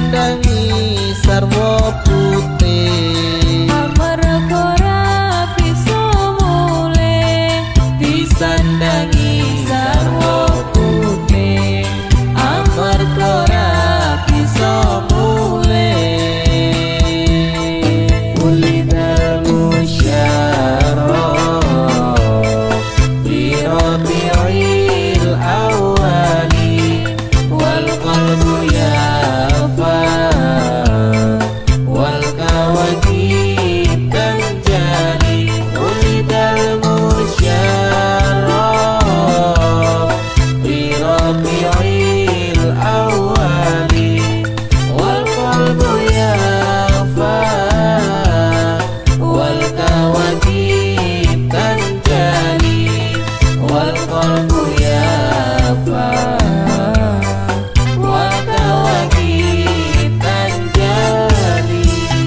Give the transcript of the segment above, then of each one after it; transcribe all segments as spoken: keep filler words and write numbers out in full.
disandangi sarwa putih amarga rapi somule disandangi sarwa putih amarga rapi somule ulidal musyarraf bi rabi'il awali wal qalbu yafa wal kawakib tanjali ulidal musyarraf bi rabi'il awali wal qalbu yafa wal kawakib tanjali wal qalbu yafa wal kawakib tanjali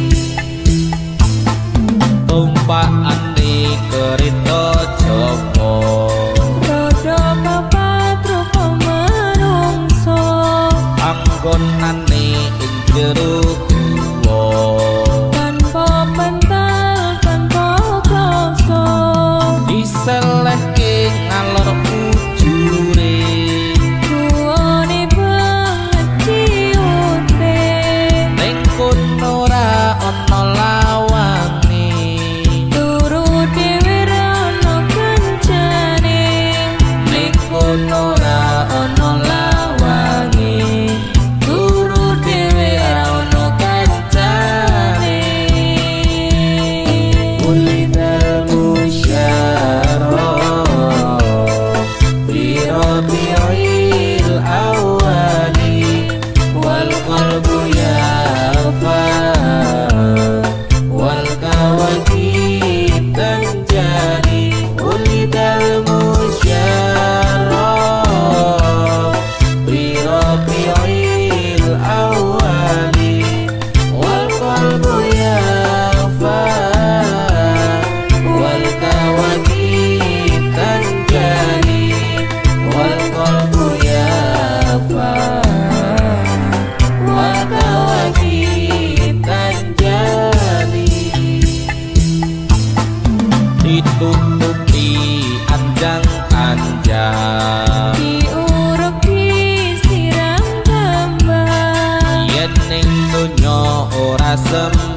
tumpakane kereta Joko rodo papat rupa manungsa panggonane ing jero guwa tanpa pental tanpa kloso diselehke ngalor ujure guwane banget ciute ning kono ora ana lawange turu dhewe ra ono kancane ning kono ora ana lawange turu dhewe ra ana kancane ulidal musyarraf bi rabi'il awali wal qalbu yafa wal kawakib tanjali ulidal musyarraf bi rabi'il awali wal qalbu yafa wal kawakib tanjali wal qalbu yafa wal kawakib tanjali ditutupi anjang-anjang diurepi sirang kembang yen ning donya ora sem